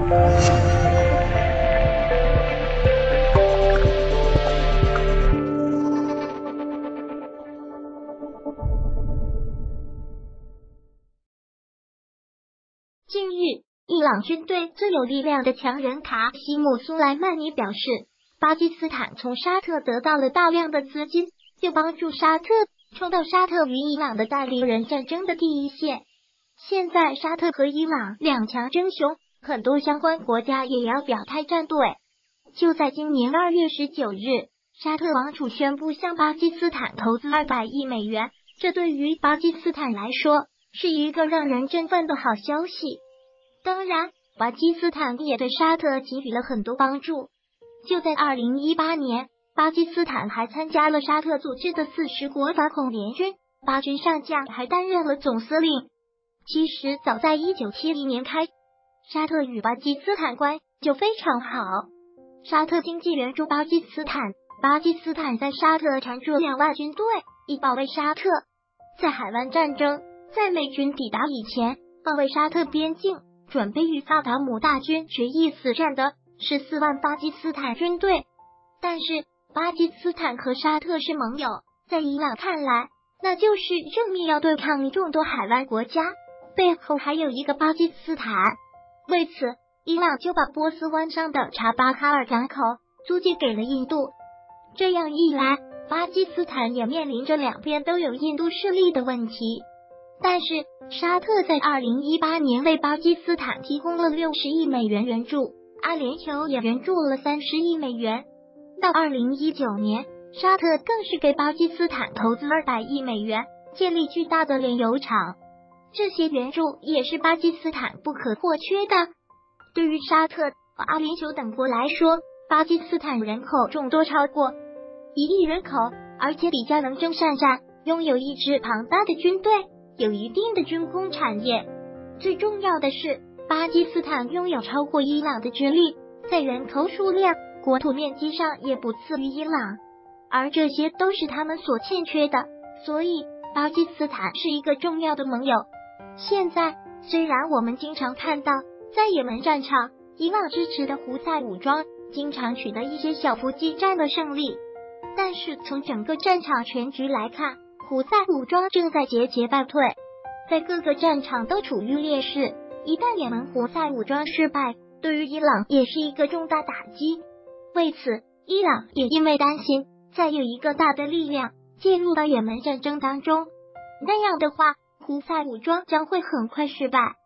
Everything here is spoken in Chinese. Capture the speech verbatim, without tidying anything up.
近日，伊朗军队最有力量的强人卡西姆·苏莱曼尼表示，巴基斯坦从沙特得到了大量的资金，就帮助沙特冲到沙特与伊朗的代理人战争的第一线。现在沙特和伊朗两强争雄，很多相关国家也要表态站队。就在今年二月十九日，沙特王储宣布向巴基斯坦投资二百亿美元，这对于巴基斯坦来说是一个让人振奋的好消息。当然，巴基斯坦也对沙特给予了很多帮助。就在二零一八年，巴基斯坦还参加了沙特组织的四十国反恐联军，巴军上将还担任了总司令。其实早在一九七零年开，沙特与巴基斯坦关系就非常好。沙特经济援助巴基斯坦，巴基斯坦在沙特常驻两万军队，以保卫沙特。在海湾战争，在美军抵达以前，保卫沙特边境，准备与萨达姆大军决一死战的是四万巴基斯坦军队。但是巴基斯坦和沙特是盟友，在伊朗看来，那就是正面要对抗众多海湾国家，背后还有一个巴基斯坦。为此，伊朗就把波斯湾上的查巴哈尔港口租借给了印度。这样一来，巴基斯坦也面临着两边都有印度势力的问题。但是沙特在二零一八年为巴基斯坦提供了六十亿美元援助，阿联酋也援助了三十亿美元。到二零一九年，沙特更是给巴基斯坦投资二百亿美元，建立巨大的炼油厂。这些援助也是巴基斯坦不可或缺的。对于沙特和阿联酋等国来说，巴基斯坦人口众多超过一亿人口，而且比较能征善战，拥有一支庞大的军队，有一定的军工产业。最重要的是，巴基斯坦拥有超过伊朗的军力，在人口数量、国土面积上也不次于伊朗，而这些都是他们所欠缺的，所以巴基斯坦是一个重要的盟友。现在虽然我们经常看到在也门战场，伊朗支持的胡塞武装经常取得一些小幅激战的胜利，但是从整个战场全局来看，胡塞武装正在节节败退，在各个战场都处于劣势。一旦也门胡塞武装失败，对于伊朗也是一个重大打击。为此，伊朗也因为担心再有一个大的力量介入到也门战争当中，那样的话，胡塞武装将会很快失败。